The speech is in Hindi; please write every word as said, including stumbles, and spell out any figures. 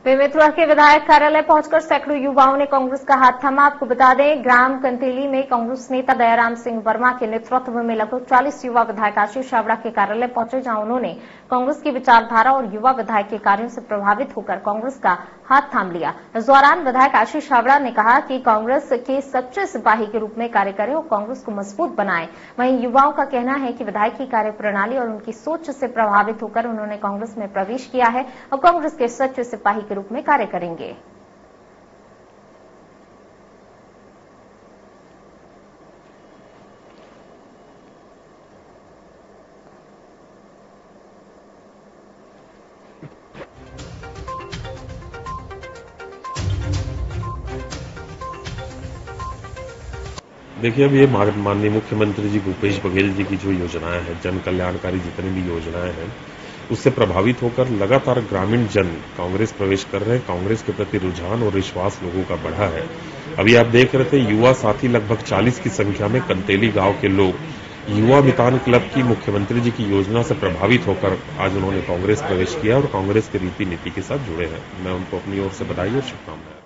बेमेतरा के विधायक कार्यालय पहुंचकर सैकड़ों युवाओं ने कांग्रेस का हाथ थामा। आपको बता दें, ग्राम कंतेली में कांग्रेस नेता दयाराम सिंह वर्मा के नेतृत्व में लगभग चालीस युवा विधायक आशीष छाबड़ा के कार्यालय पहुंचे, जहां उन्होंने कांग्रेस की विचारधारा और युवा विधायक के कार्यों से प्रभावित होकर कांग्रेस का हाथ थाम लिया। इस दौरान विधायक आशीष छाबड़ा ने कहा कि कांग्रेस के सच्चे सिपाही के रूप में कार्य करें और कांग्रेस को मजबूत बनाएं। वहीं युवाओं का कहना है कि विधायक की कार्यप्रणाली और उनकी सोच से प्रभावित होकर उन्होंने कांग्रेस में प्रवेश किया है और कांग्रेस के सच्चे सिपाही के रूप में कार्य करेंगे। देखिए, अब ये माननीय मुख्यमंत्री जी भूपेश बघेल जी की जो योजनाएं हैं, जन कल्याणकारी जितनी भी योजनाएं हैं, उससे प्रभावित होकर लगातार ग्रामीण जन कांग्रेस प्रवेश कर रहे हैं। कांग्रेस के प्रति रुझान और विश्वास लोगों का बढ़ा है। अभी आप देख रहे थे, युवा साथी लगभग चालीस की संख्या में कंतेली गांव के लोग युवा मितान क्लब की मुख्यमंत्री जी की योजना से प्रभावित होकर आज उन्होंने कांग्रेस प्रवेश किया और कांग्रेस के रीति नीति के साथ जुड़े हैं। मैं उनको अपनी ओर से बधाई और शुभकामनाएं